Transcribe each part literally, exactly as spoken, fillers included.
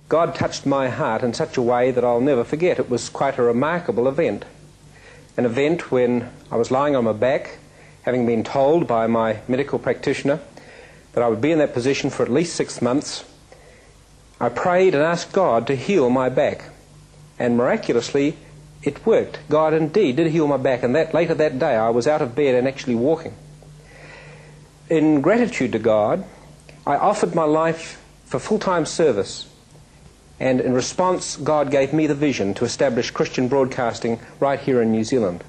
God touched my heart in such a way that I'll never forget. It was quite a remarkable event. An event when I was lying on my back, having been told by my medical practitioner that I would be in that position for at least six months. I prayed and asked God to heal my back, and miraculously it worked. God indeed did heal my back, and that later that day I was out of bed and actually walking. In gratitude to God, I offered my life for full-time service, and in response God gave me the vision to establish Christian broadcasting right here in New Zealand.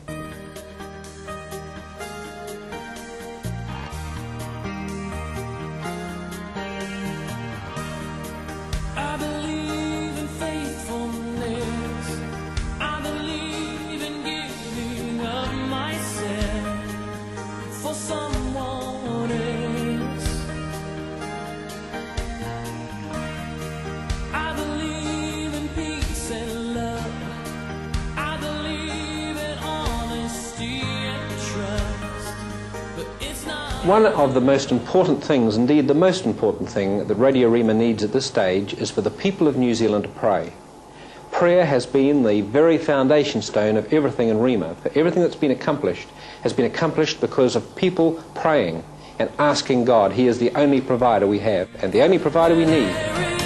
One of the most important things, indeed the most important thing that Radio Rhema needs at this stage is for the people of New Zealand to pray. Prayer has been the very foundation stone of everything in Rhema. Everything that's been accomplished has been accomplished because of people praying and asking God. He is the only provider we have and the only provider we need.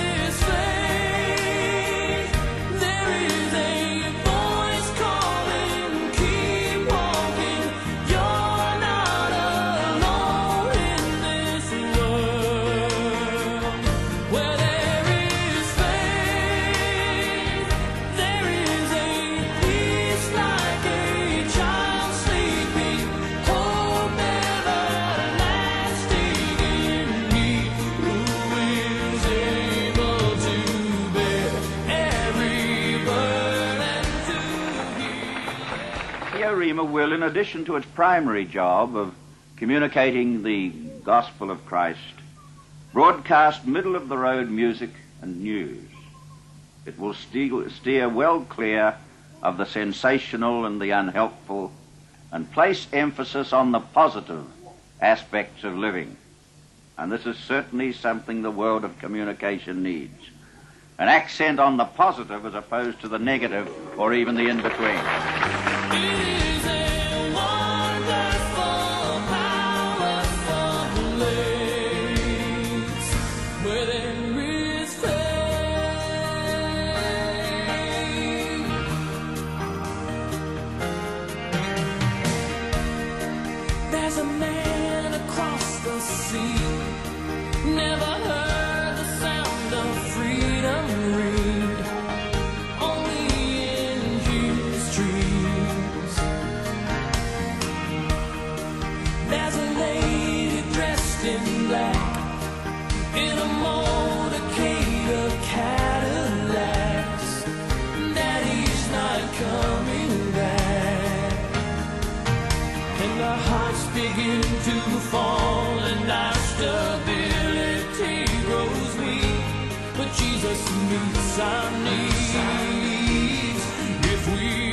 Rhema will, in addition to its primary job of communicating the gospel of Christ, broadcast middle-of-the-road music and news. It will steer, steer well clear of the sensational and the unhelpful, and place emphasis on the positive aspects of living. And this is certainly something the world of communication needs. An accent on the positive as opposed to the negative or even the in-between. There's a man across the sea, never heard the sound of freedom ring, only in his dreams. There's a lady dressed in black, in a motorcade of Cadillacs. Daddy's not coming back, and our hearts begin to fall and our stability grows weak, but Jesus meets our needs if we